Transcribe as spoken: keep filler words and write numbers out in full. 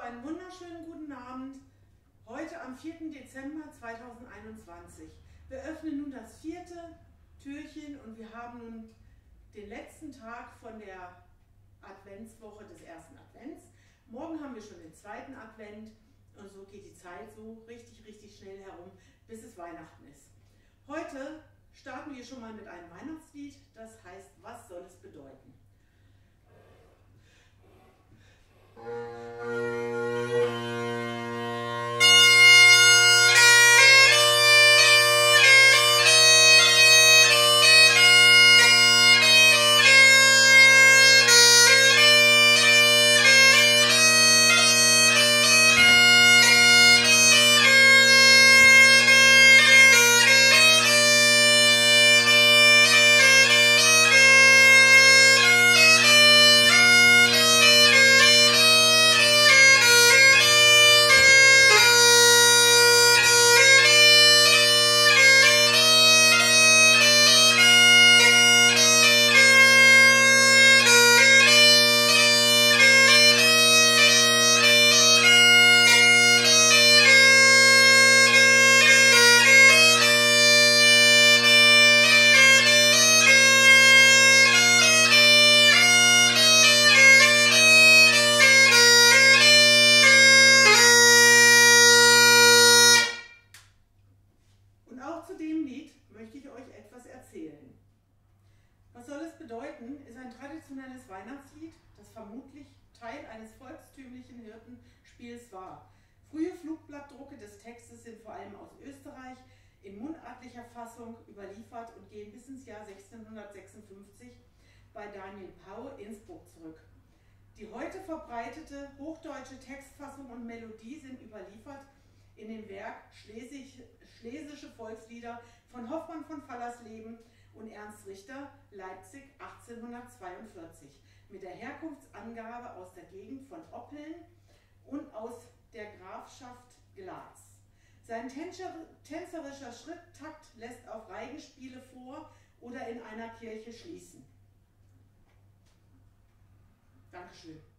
einen wunderschönen guten Abend, heute am vierten Dezember zweitausendeinundzwanzig. Wir öffnen nun das vierte Türchen und wir haben nun den letzten Tag von der Adventswoche des ersten Advents. Morgen haben wir schon den zweiten Advent und so geht die Zeit so richtig, richtig schnell herum, bis es Weihnachten ist. Heute starten wir schon mal mit einem Weihnachtslied, das heißt, was soll es bedeuten? Was soll es bedeuten, ist ein traditionelles Weihnachtslied, das vermutlich Teil eines volkstümlichen Hirtenspiels war. Frühe Flugblattdrucke des Textes sind vor allem aus Österreich in mundartlicher Fassung überliefert und gehen bis ins Jahr sechzehnhundertsechsundfünfzig bei Daniel Pau, Innsbruck, zurück. Die heute verbreitete hochdeutsche Textfassung und Melodie sind überliefert in dem Werk Schlesisch, Schlesische Volkslieder von Hoffmann von Fallersleben und Ernst Richter, Leipzig achtzehnhundertzweiundvierzig, mit der Herkunftsangabe aus der Gegend von Oppeln und aus der Grafschaft Glatz. Sein tänzerischer Schritttakt lässt auf Reigenspiele vor oder in einer Kirche schließen. Dankeschön.